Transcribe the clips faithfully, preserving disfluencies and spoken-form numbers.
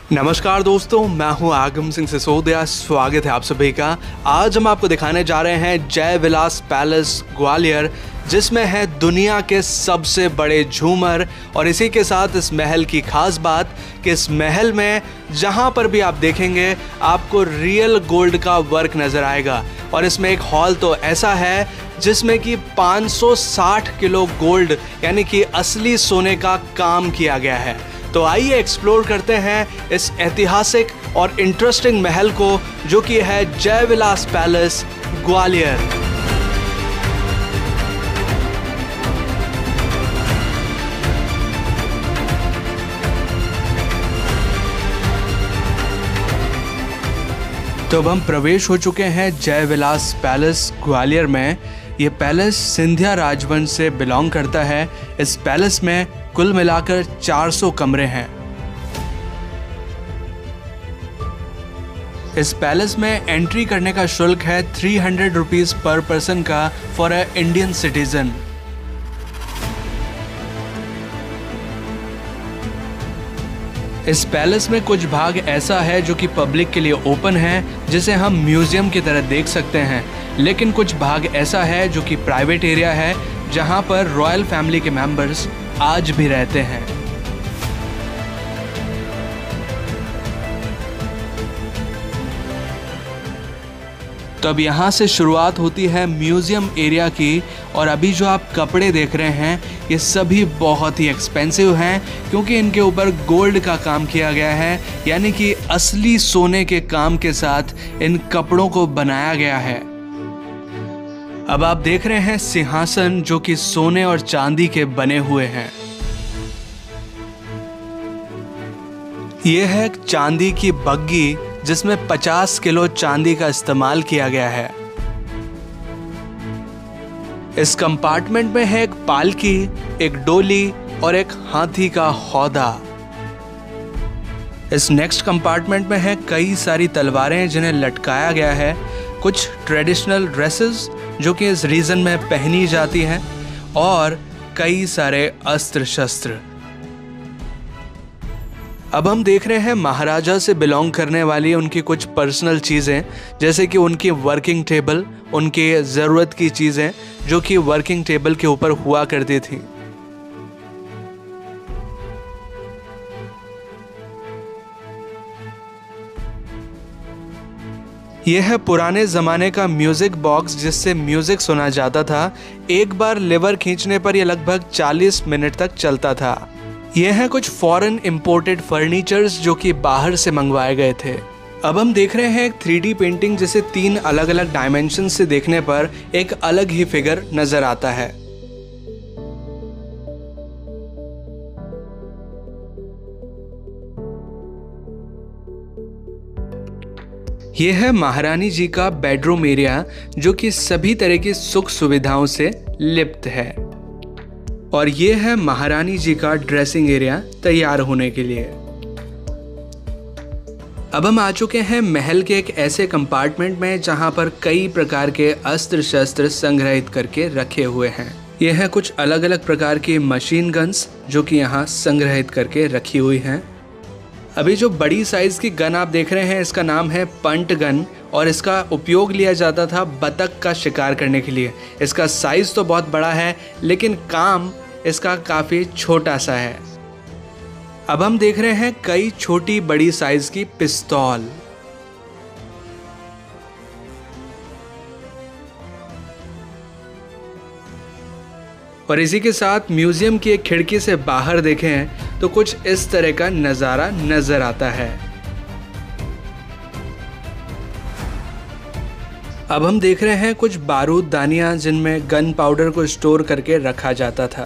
नमस्कार दोस्तों, मैं हूं आगम सिंह सिसोदिया। स्वागत है आप सभी का। आज हम आपको दिखाने जा रहे हैं जय विलास पैलेस ग्वालियर, जिसमें है दुनिया के सबसे बड़े झूमर। और इसी के साथ इस महल की खास बात कि इस महल में जहां पर भी आप देखेंगे आपको रियल गोल्ड का वर्क नज़र आएगा। और इसमें एक हॉल तो ऐसा है जिसमें कि पाँच सौ साठ किलो गोल्ड यानी कि असली सोने का काम किया गया है। तो आइए एक्सप्लोर करते हैं इस ऐतिहासिक और इंटरेस्टिंग महल को, जो कि है जय विलास पैलेस ग्वालियर। तो अब हम प्रवेश हो चुके हैं जय विलास पैलेस ग्वालियर में। ये पैलेस सिंधिया राजवंश से बिलोंग करता है। इस पैलेस में कुल मिलाकर चार सौ कमरे हैं। इस पैलेस में एंट्री करने का शुल्क है three hundred rupees per person का फॉर अ इंडियन सिटीजन। इस पैलेस में कुछ भाग ऐसा है जो कि पब्लिक के लिए ओपन है, जिसे हम म्यूजियम की तरह देख सकते हैं। लेकिन कुछ भाग ऐसा है जो कि प्राइवेट एरिया है, जहां पर रॉयल फैमिली के मेंबर्स आज भी रहते हैं। तो अब यहाँ से शुरुआत होती है म्यूजियम एरिया की। और अभी जो आप कपड़े देख रहे हैं ये सभी बहुत ही एक्सपेंसिव हैं, क्योंकि इनके ऊपर गोल्ड का काम किया गया है, यानी कि असली सोने के काम के साथ इन कपड़ों को बनाया गया है। अब आप देख रहे हैं सिंहासन, जो कि सोने और चांदी के बने हुए हैं। यह है चांदी की बग्गी, जिसमें पचास किलो चांदी का इस्तेमाल किया गया है। इस कंपार्टमेंट में है एक पालकी, एक डोली और एक हाथी का हौदा। इस नेक्स्ट कंपार्टमेंट में है कई सारी तलवारें जिन्हें लटकाया गया है, कुछ ट्रेडिशनल ड्रेसेस जो कि इस रीजन में पहनी जाती हैं, और कई सारे अस्त्र शस्त्र। अब हम देख रहे हैं महाराजा से बिलोंग करने वाली उनकी कुछ पर्सनल चीज़ें, जैसे कि उनकी वर्किंग टेबल, उनके ज़रूरत की चीज़ें जो कि वर्किंग टेबल के ऊपर हुआ करती थी। यह है पुराने ज़माने का म्यूज़िक बॉक्स, जिससे म्यूज़िक सुना जाता था। एक बार लेवर खींचने पर यह लगभग चालीस मिनट तक चलता था। यह है कुछ फॉरेन इंपोर्टेड फर्नीचर्स जो कि बाहर से मंगवाए गए थे। अब हम देख रहे हैं एक थ्री डी पेंटिंग, जिसे तीन अलग अलग डायमेंशन से देखने पर एक अलग ही फिगर नजर आता है। यह है महारानी जी का बेडरूम एरिया, जो कि सभी तरह की सुख सुविधाओं से लिप्त है। और ये है महारानी जी का ड्रेसिंग एरिया तैयार होने के लिए। अब हम आ चुके हैं महल के एक ऐसे कंपार्टमेंट में जहां पर कई प्रकार के अस्त्र शस्त्र संग्रहित करके रखे हुए हैं। यह है कुछ अलग अलग प्रकार की मशीन गन्स जो कि यहाँ संग्रहित करके रखी हुई हैं। अभी जो बड़ी साइज की गन आप देख रहे हैं, इसका नाम है पंट गन, और इसका उपयोग लिया जाता था बतख का शिकार करने के लिए। इसका साइज तो बहुत बड़ा है, लेकिन काम इसका काफ़ी छोटा सा है। अब हम देख रहे हैं कई छोटी बड़ी साइज की पिस्तौल। और इसी के साथ म्यूजियम की एक खिड़की से बाहर देखें तो कुछ इस तरह का नज़ारा नजर आता है। अब हम देख रहे हैं कुछ बारूददानियां, जिनमें गन पाउडर को स्टोर करके रखा जाता था।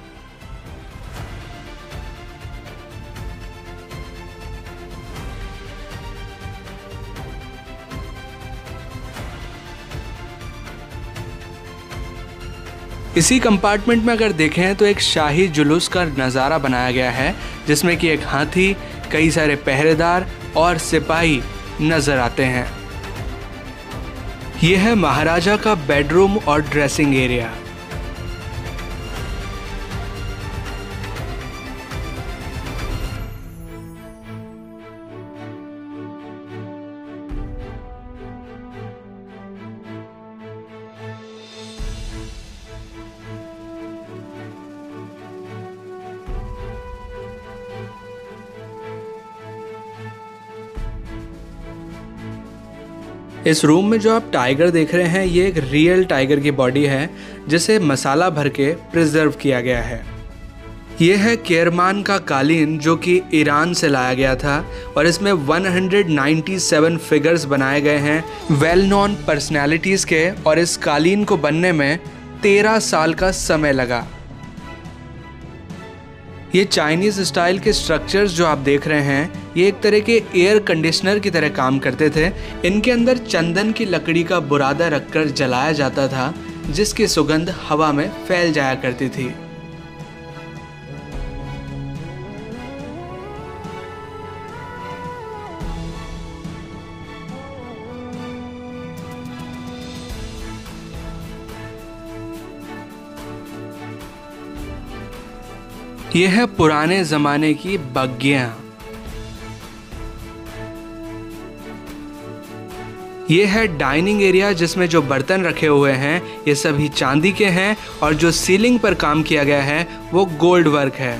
इसी कंपार्टमेंट में अगर देखें तो एक शाही जुलूस का नज़ारा बनाया गया है, जिसमें कि एक हाथी, कई सारे पहरेदार और सिपाही नजर आते हैं। यह है महाराजा का बेडरूम और ड्रेसिंग एरिया। इस रूम में जो आप टाइगर देख रहे हैं ये एक रियल टाइगर की बॉडी है जिसे मसाला भर के प्रिजर्व किया गया है। ये है केरमान का कालीन जो कि ईरान से लाया गया था और इसमें एक सौ सत्तानवे फिगर्स बनाए गए हैं वेल नोन पर्सनैलिटीज़ के, और इस कालीन को बनने में तेरह साल का समय लगा। ये चाइनीज़ स्टाइल के स्ट्रक्चर्स जो आप देख रहे हैं ये एक तरह के एयर कंडीशनर की तरह काम करते थे। इनके अंदर चंदन की लकड़ी का बुरादा रखकर जलाया जाता था जिसकी सुगंध हवा में फैल जाया करती थी। यह है पुराने जमाने की बग्गियां। ये है डाइनिंग एरिया जिसमें जो बर्तन रखे हुए हैं ये सभी चांदी के हैं और जो सीलिंग पर काम किया गया है वो गोल्ड वर्क है।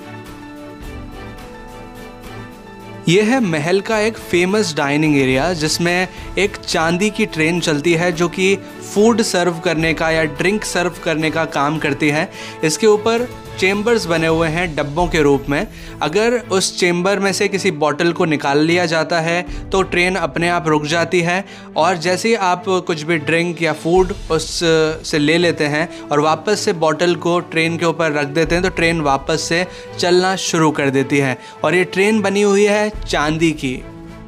ये है महल का एक फेमस डाइनिंग एरिया जिसमें एक चांदी की ट्रेन चलती है जो कि फूड सर्व करने का या ड्रिंक सर्व करने का काम करती है। इसके ऊपर चेम्बर्स बने हुए हैं डब्बों के रूप में। अगर उस चेम्बर में से किसी बॉटल को निकाल लिया जाता है तो ट्रेन अपने आप रुक जाती है, और जैसे ही आप कुछ भी ड्रिंक या फूड उस से ले लेते हैं और वापस से बॉटल को ट्रेन के ऊपर रख देते हैं तो ट्रेन वापस से चलना शुरू कर देती है। और ये ट्रेन बनी हुई है चांदी की।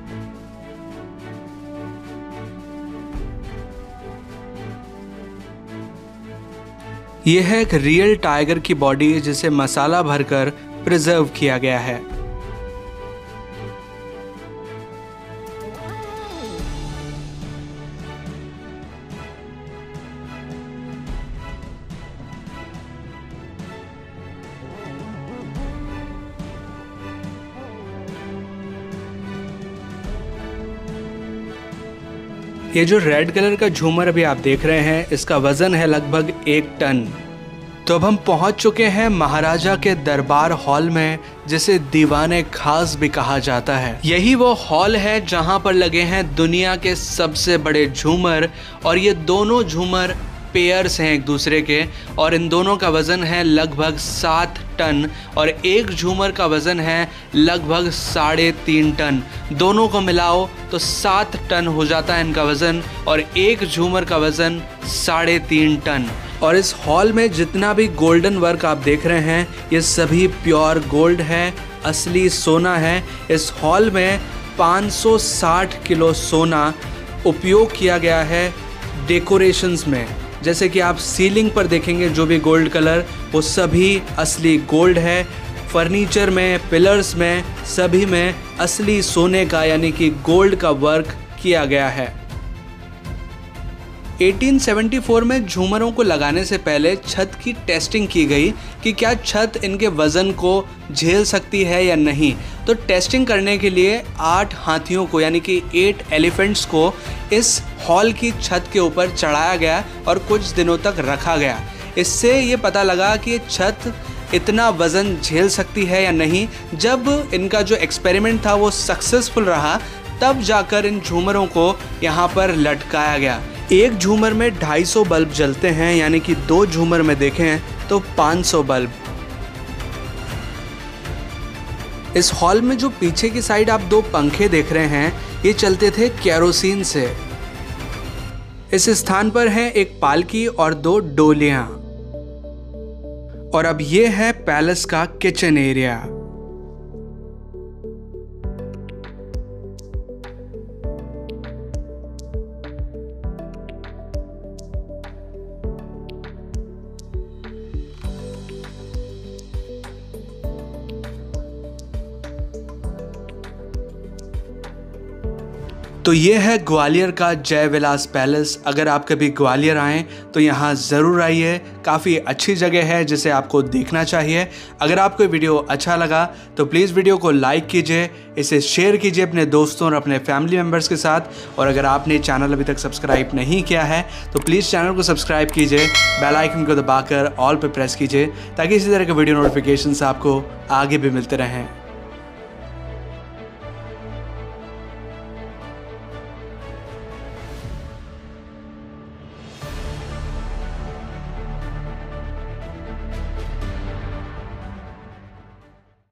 यह है एक रियल टाइगर की बॉडी जिसे मसाला भरकर प्रिजर्व किया गया है। ये जो रेड कलर का झूमर अभी आप देख रहे हैं इसका वजन है लगभग एक टन। तो अब हम पहुंच चुके हैं महाराजा के दरबार हॉल में जिसे दीवाने खास भी कहा जाता है। यही वो हॉल है जहां पर लगे हैं दुनिया के सबसे बड़े झूमर, और ये दोनों झूमर पेयर्स हैं एक दूसरे के, और इन दोनों का वज़न है लगभग सात टन और एक झूमर का वज़न है लगभग साढ़े तीन टन। दोनों को मिलाओ तो सात टन हो जाता है इनका वज़न, और एक झूमर का वज़न साढ़े तीन टन। और इस हॉल में जितना भी गोल्डन वर्क आप देख रहे हैं ये सभी प्योर गोल्ड है, असली सोना है। इस हॉल में पाँच सौ साठ किलो सोना उपयोग किया गया है डेकोरेशंस में। जैसे कि आप सीलिंग पर देखेंगे जो भी गोल्ड कलर वो सभी असली गोल्ड है। फर्नीचर में, पिलर्स में, सभी में असली सोने का यानी कि गोल्ड का वर्क किया गया है। अठारह सौ चौहत्तर में झूमरों को लगाने से पहले छत की टेस्टिंग की गई कि क्या छत इनके वज़न को झेल सकती है या नहीं। तो टेस्टिंग करने के लिए आठ हाथियों को यानी कि एट एलिफेंट्स को इस हॉल की छत के ऊपर चढ़ाया गया और कुछ दिनों तक रखा गया। इससे ये पता लगा कि ये छत इतना वज़न झेल सकती है या नहीं। जब इनका जो एक्सपेरिमेंट था वो सक्सेसफुल रहा तब जाकर इन झूमरों को यहाँ पर लटकाया गया। एक झूमर में ढाई सौ बल्ब जलते हैं, यानी कि दो झूमर में देखें तो पाँच सौ बल्ब। इस हॉल में जो पीछे की साइड आप दो पंखे देख रहे हैं ये चलते थे केरोसिन से। इस स्थान पर है एक पालकी और दो डोलियां। और अब ये है पैलेस का किचन एरिया। तो ये है ग्वालियर का जय विलास पैलेस। अगर आप कभी ग्वालियर आएँ तो यहाँ ज़रूर आइए, काफ़ी अच्छी जगह है जिसे आपको देखना चाहिए। अगर आपको वीडियो अच्छा लगा तो प्लीज़ वीडियो को लाइक कीजिए, इसे शेयर कीजिए अपने दोस्तों और अपने फैमिली मेम्बर्स के साथ। और अगर आपने चैनल अभी तक सब्सक्राइब नहीं किया है तो प्लीज़ चैनल को सब्सक्राइब कीजिए, बेल आइकन को दबाकर ऑल पर प्रेस कीजिए ताकि इसी तरह के वीडियो नोटिफिकेशन आपको आगे भी मिलते रहें।